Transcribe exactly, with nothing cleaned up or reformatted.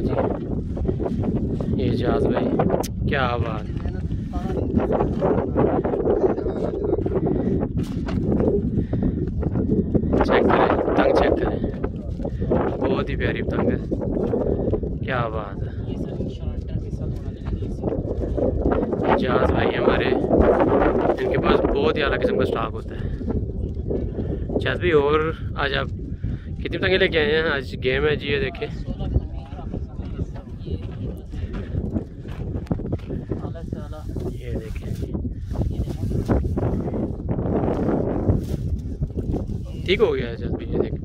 ये जहाज भाई क्या बात है। चेक करें पतंग, चेक करें, बहुत ही प्यारी पतंग है, क्या बात है। जहाज भाई हमारे, इनके पास बहुत ही अलग किस्म का स्टॉक होता है। जहाज भाई और आज आप कितनी पतंगे लेके आए हैं? आज गेम है जी, ये देखें, ये देखें, ठीक हो गया है जहाज भाई, ये देखें।